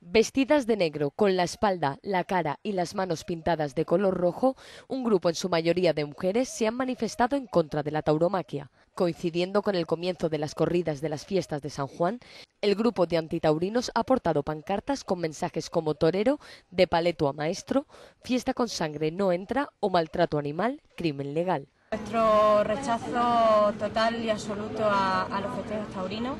Vestidas de negro, con la espalda, la cara y las manos pintadas de color rojo, un grupo en su mayoría de mujeres se han manifestado en contra de la tauromaquia. Coincidiendo con el comienzo de las corridas de las fiestas de San Juan, el grupo de antitaurinos ha portado pancartas con mensajes como torero, de paleto a maestro, fiesta con sangre no entra o maltrato animal, crimen legal. Nuestro rechazo total y absoluto a los festejos taurinos.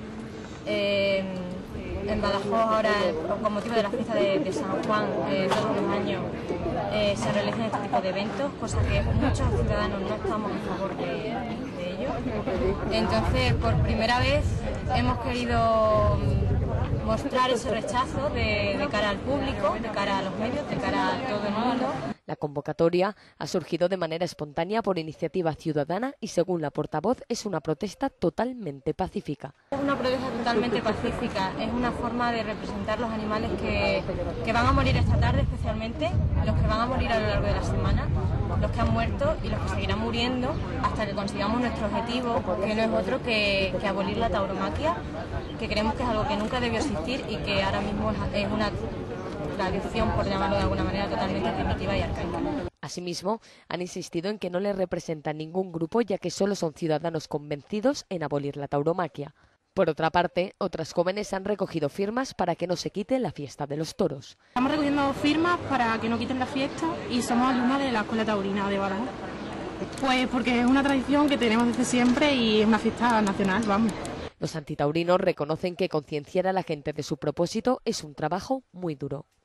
En Badajoz ahora, con motivo de la fiesta de San Juan, todos los años se realizan este tipo de eventos, cosa que muchos ciudadanos no estamos a favor de ello. Entonces, por primera vez hemos querido mostrar ese rechazo de cara al público, de cara a los medios, de cara a todo el mundo. La convocatoria ha surgido de manera espontánea por iniciativa ciudadana y, según la portavoz, es una protesta totalmente pacífica. Es una protesta totalmente pacífica, es una forma de representar los animales que van a morir esta tarde, especialmente los que van a morir a lo largo de la semana, los que han muerto y los que seguirán muriendo hasta que consigamos nuestro objetivo, que no es otro que abolir la tauromaquia, que creemos que es algo que nunca debió existir y que ahora mismo es una tradición, por llamarlo de alguna manera, totalmente primitiva y arcaica. Asimismo, han insistido en que no les representa ningún grupo, ya que solo son ciudadanos convencidos en abolir la tauromaquia. Por otra parte, otras jóvenes han recogido firmas para que no se quite la fiesta de los toros. Estamos recogiendo firmas para que no quiten la fiesta y somos alumnas de la Escuela Taurina de Badajoz. Pues porque es una tradición que tenemos desde siempre y es una fiesta nacional, vamos. Los antitaurinos reconocen que concienciar a la gente de su propósito es un trabajo muy duro.